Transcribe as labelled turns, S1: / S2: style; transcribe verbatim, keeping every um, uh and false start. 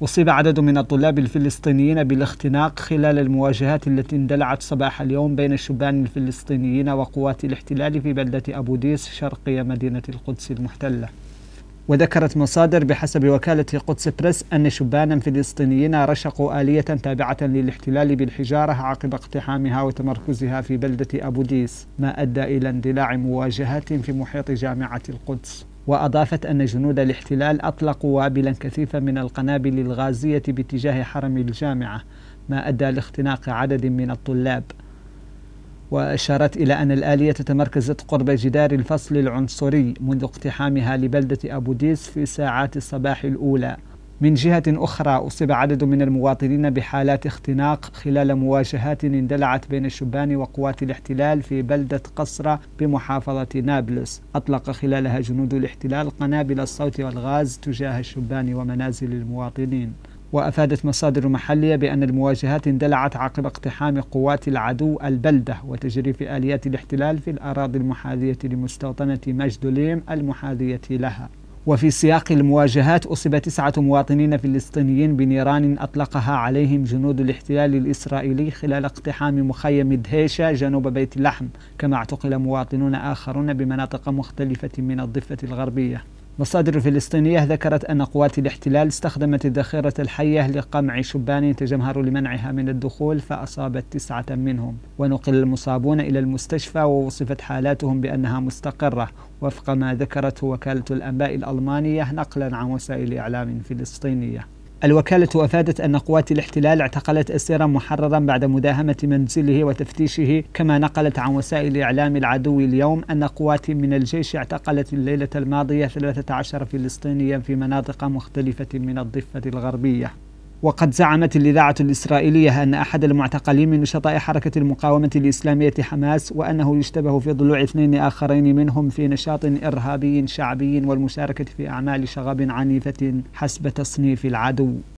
S1: أصيب عدد من الطلاب الفلسطينيين بالاختناق خلال المواجهات التي اندلعت صباح اليوم بين الشبان الفلسطينيين وقوات الاحتلال في بلدة أبو ديس شرقي مدينة القدس المحتلة. وذكرت مصادر بحسب وكالة قدس بريس أن شبانا فلسطينيين رشقوا آلية تابعة للاحتلال بالحجارة عقب اقتحامها وتمركزها في بلدة أبو ديس، ما أدى إلى اندلاع مواجهات في محيط جامعة القدس. وأضافت أن جنود الاحتلال أطلقوا وابلا كثيفا من القنابل الغازية باتجاه حرم الجامعة، ما أدى لاختناق عدد من الطلاب. وأشارت إلى أن الآلية تمركزت قرب جدار الفصل العنصري منذ اقتحامها لبلدة أبو ديس في ساعات الصباح الأولى. من جهة أخرى أصيب عدد من المواطنين بحالات اختناق خلال مواجهات اندلعت بين الشبان وقوات الاحتلال في بلدة قصرة بمحافظة نابلس، أطلق خلالها جنود الاحتلال قنابل الصوت والغاز تجاه الشبان ومنازل المواطنين. وأفادت مصادر محلية بأن المواجهات اندلعت عقب اقتحام قوات العدو البلدة وتجريف آليات الاحتلال في الأراضي المحاذية لمستوطنة مجدوليم المحاذية لها. وفي سياق المواجهات أصيب تسعة مواطنين فلسطينيين بنيران أطلقها عليهم جنود الاحتلال الإسرائيلي خلال اقتحام مخيم دهيشة جنوب بيت لحم، كما اعتقل مواطنون آخرون بمناطق مختلفة من الضفة الغربية. مصادر فلسطينية ذكرت أن قوات الاحتلال استخدمت الذخيرة الحية لقمع شبان تجمهر لمنعها من الدخول فأصابت تسعة منهم، ونقل المصابون إلى المستشفى ووصفت حالاتهم بأنها مستقرة وفق ما ذكرته وكالة الأنباء الألمانية نقلا عن وسائل إعلام فلسطينية. الوكالة أفادت أن قوات الاحتلال اعتقلت أسيرا محررا بعد مداهمة منزله وتفتيشه، كما نقلت عن وسائل إعلام العدو اليوم أن قوات من الجيش اعتقلت الليلة الماضية ثلاثة عشر فلسطينيا في مناطق مختلفة من الضفة الغربية. وقد زعمت الإذاعة الإسرائيلية أن أحد المعتقلين من نشطاء حركة المقاومة الإسلامية حماس، وأنه يشتبه في ضلوع اثنين آخرين منهم في نشاط إرهابي شعبي والمشاركة في أعمال شغب عنيفة حسب تصنيف العدو.